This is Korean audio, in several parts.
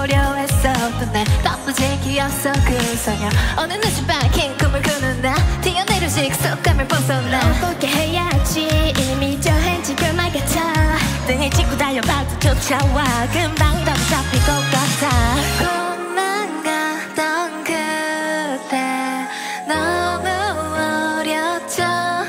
보려 했었던 날 바쁘지 기억속 그 소녀 어느 늦은 밤 긴 꿈을 꾸는 나 뛰어내려 식속감을 벗어나 어떻게 해야 할지 이미 정한 지금만 같아 등을 짚고 달려봐도 쫓아와 금방이라도 잡힐 것 같아 꿈만 가던 그때 너무 어렸죠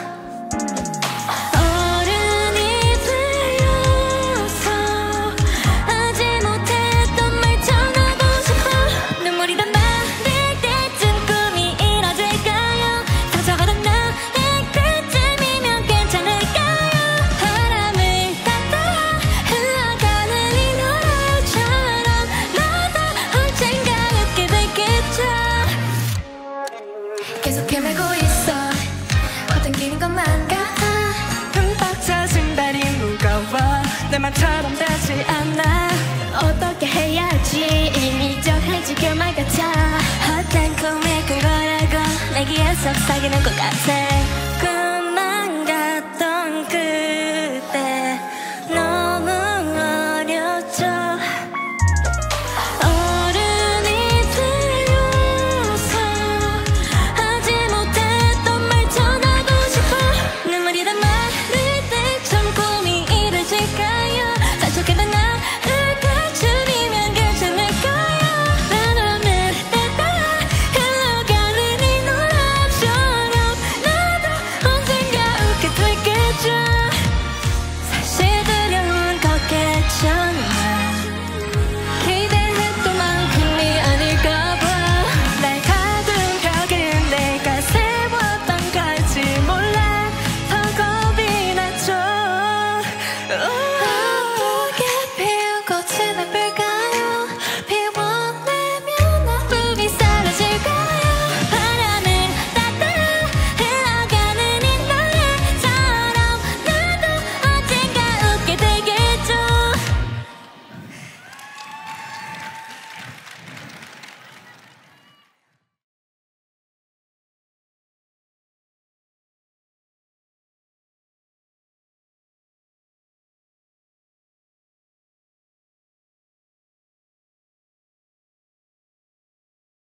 계속 헤매고 있어 헛당기는 것만 같아 흠뻑 젖은 발이 무거워 내 맘처럼 되지 않아 어떻게 해야 할지 이미 정한 지금만 같아 헛된 꿈에 꾼 거라고 내기에 속삭이는 것 같아